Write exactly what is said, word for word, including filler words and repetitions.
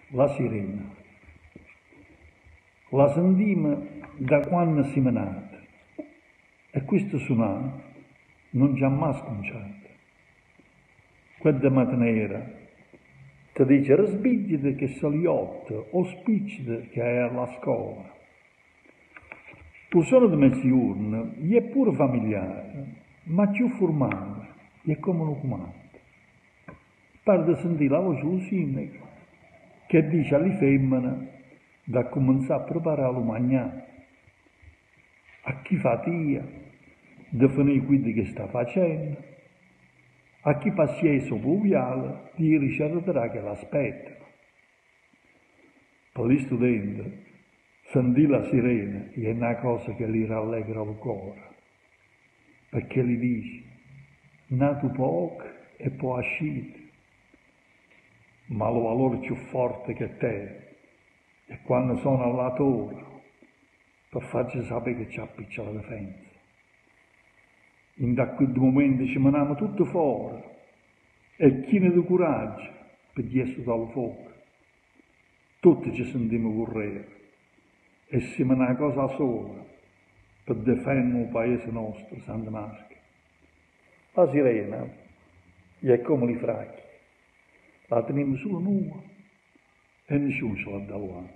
La sirena. La sentimmo da quando siamo nati e questo suonato non ci ha mai sconciato. Quella mattinera ti dice risbigliate che saliotto o spiccite che è alla scuola. Il suono di mezzogiorno gli è pure familiare, ma più formale, è come lo comando. Pare di sentire la voce del sindaco che dice alle femmine da cominciare a preparare lo mangiare. A chi fatica di finire quello che sta facendo, a chi pazienza pluviale di ricevere che l'aspetta. Per gli studenti, sentire la sirena è una cosa che li rallegra il cuore, perché gli dice, nato poco e poi uscire, ma il valore più forte che te è quando sono alla torre per farci sapere che c'è piccola difesa. In da quel momento ci meniamo tutti fuori e chi ne ha coraggio per essere dal fuoco. Tutti ci sentiamo correre e siamo una cosa sola per difendere il paese nostro, Santa Marca. La sirena è come i fracchi, la teniamo solo noi e nessuno ce l'ha davanti.